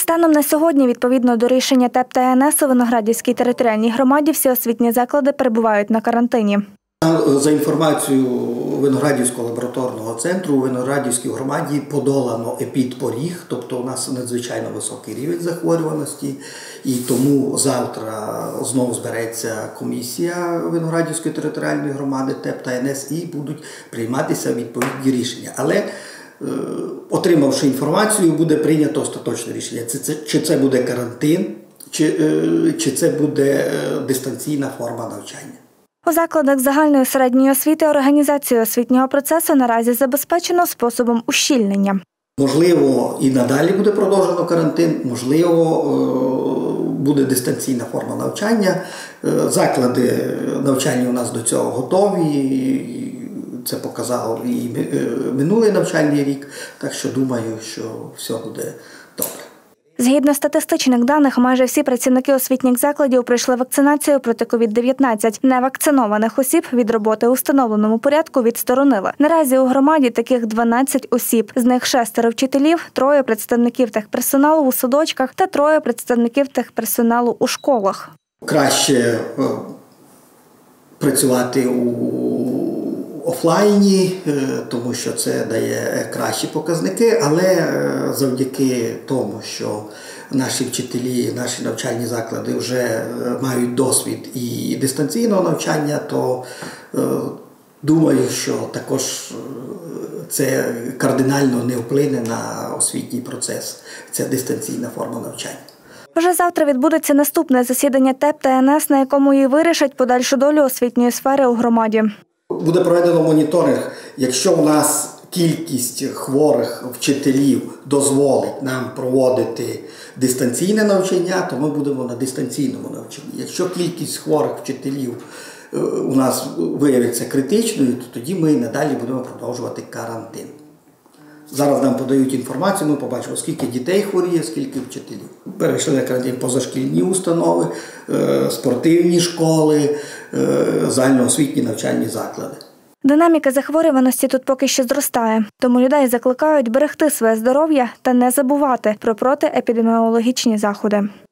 Станом на сьогодні, відповідно до рішення ТЕП та ЕНС, у Виноградівській територіальній громаді всі освітні заклади перебувають на карантині. За інформацією Виноградівського лабораторного центру, у Виноградівській громаді подолано епідпоріг, тобто у нас надзвичайно високий рівень захворюваності, і тому завтра знову збереться комісія Виноградівської територіальної громади ТЕП та ЕНС і будуть прийматися відповідні рішення. Але отримавши інформацію, буде прийнято остаточне рішення. Чи це буде карантин, чи це буде дистанційна форма навчання. У закладах загальної середньої освіти організацію освітнього процесу наразі забезпечено способом ущільнення. Можливо, і надалі буде продовжено карантин, можливо, буде дистанційна форма навчання. Заклади навчання у нас до цього готові. Це показав і минулий навчальний рік, так що думаю, що все буде добре. Згідно статистичних даних, майже всі працівники освітніх закладів пройшли вакцинацію проти COVID-19. Невакцинованих осіб від роботи у встановленому порядку відсторонили. Наразі у громаді таких 12 осіб. З них 6 вчителів, 3 представників техперсоналу у садочках та 3 представників техперсоналу у школах. Краще працювати у офлайні, тому що це дає кращі показники, але завдяки тому, що наші вчителі, наші навчальні заклади вже мають досвід і дистанційного навчання, то думаю, що також це кардинально не вплине на освітній процес. Це дистанційна форма навчання. Вже завтра відбудеться наступне засідання ТЕП та ЕНС, на якому і вирішать подальшу долю освітньої сфери у громаді. Буде проведено моніторинг. Якщо у нас кількість хворих вчителів дозволить нам проводити дистанційне навчання, то ми будемо на дистанційному навчанні. Якщо кількість хворих вчителів у нас виявиться критичною, то тоді ми надалі будемо продовжувати карантин. Зараз нам подають інформацію, ми побачимо, скільки дітей хворіє, скільки вчителів. Перейшли на карантин позашкільні установи, спортивні школи, загальноосвітні навчальні заклади. Динаміка захворюваності тут поки що зростає, тому людей закликають берегти своє здоров'я та не забувати про протиепідеміологічні заходи.